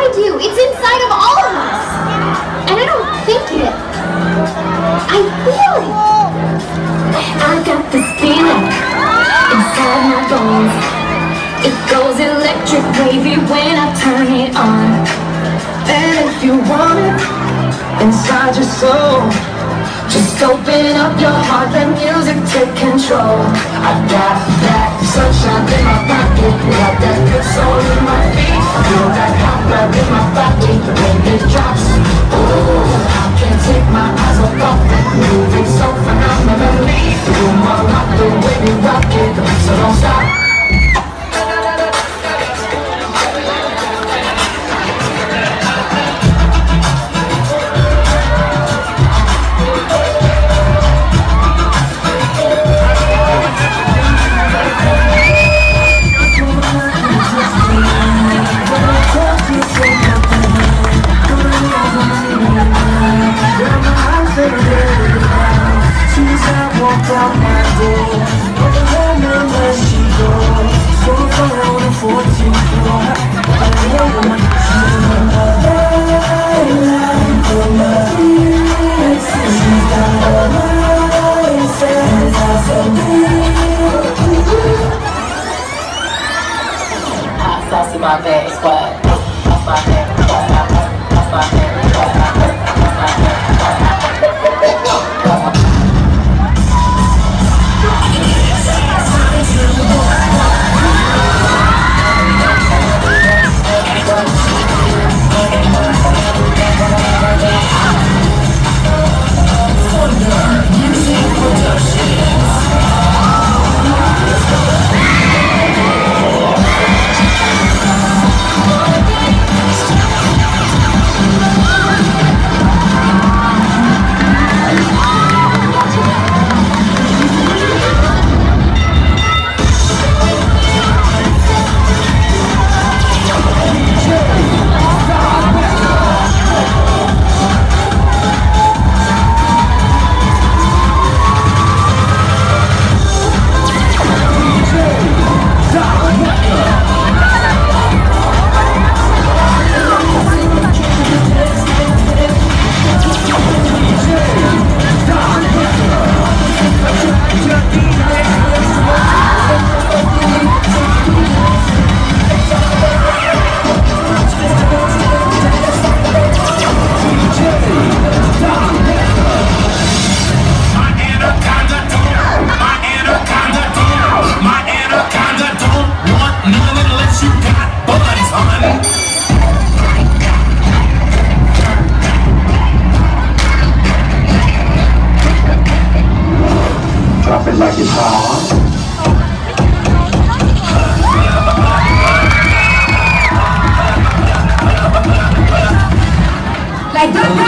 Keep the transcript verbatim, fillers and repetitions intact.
inside you. It's inside of all of us. And I don't think it. I feel it. I got this feeling inside my bones. It goes electric wavy when I turn it on. And if you want it inside your soul, just open up your heart, let music take control. I got that sunshine in my pocket, got that good soul in my feet. Feel that hot blood in my body when it drops. Ooh, I can't take my eyes off it, moving so phenomenally. You more rock the way we rock it, so don't stop. Saucy my bag squad. That's my bag. That's my bag. Drop it like it's hot. Like